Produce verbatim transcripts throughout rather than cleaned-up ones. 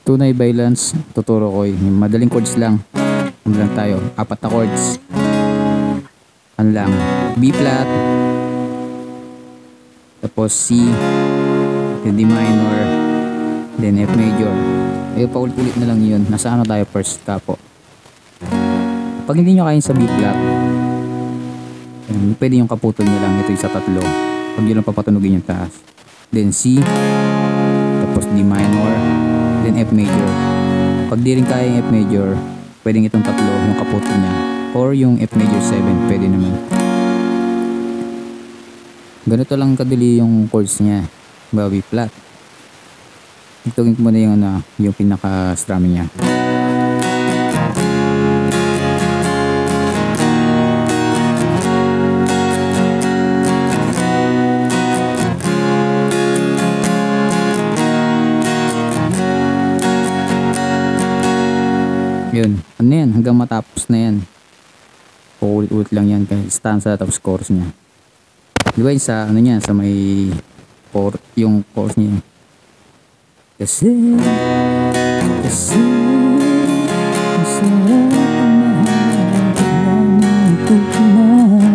Tunay balance, tuturo ko yung madaling chords lang. Ano lang tayo, apat na chords. Ano lang, B flat, tapos C, then D minor, then F major. Eh, paulit-ulit na lang yun. Nasa ano tayo first kapo. Pag hindi nyo kaya sa B flat, yan, pwede yung kaputol nyo lang. Ito yung sa tatlo. Pag yun lang papatunugin yung taas. Then C, tapos D minor, then F major. Pag di rin kaya yung F major, pwedeng itong tatlo, yung kaputol niya. Or yung F major seven, pwede naman. Ganito lang kadali yung chords niya. B flat. Itugin ko muna yung ano, yung pinaka-strumming niya. Yun, ano yan, hanggang matapos na yan. Uulit-ulit lang yan, kahit stanza tapos chorus niya. Di ba yung sa ano niya, sa may chord, yung chorus niya. Kasi, kasi, masarap ang mahal ko na.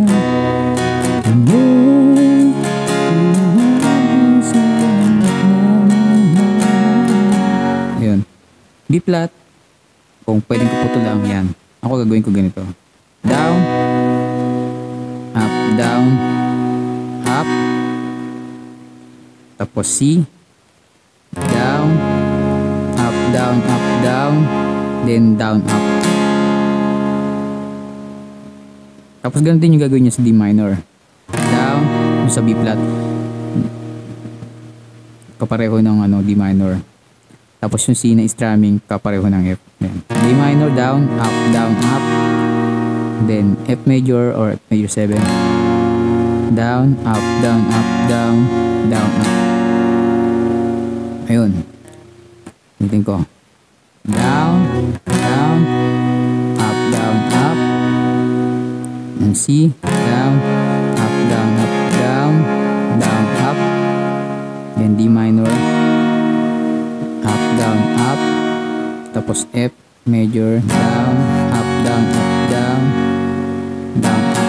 Ayun, B flat. Kung pwedeng kaputol lang yan, ako gagawin ko ganito. Down, up, down, up, tapos C, down, up, down, up, down, then down, up. Tapos ganun din yung gagawin niya sa D minor. Down, yung sa B flat. Kapareho ng ano, D minor. Tapos yung C na strumming, kapareho ng F. Yan. D minor, down, up, down, up. Then F major or F major seven. Down, up, down, up, down, down, up. Ayun. Ulitin ko. Down, down, up, down, up. And C, down, up, down, up, down, down, up. Then D minor, up, down, up. Tapos F major, down, up, down, up, down, down, up.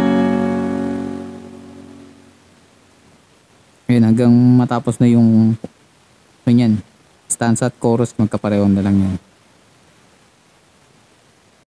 Ayun, hanggang matapos na yung ganyan, stanza at chorus, magkapareho na lang yan.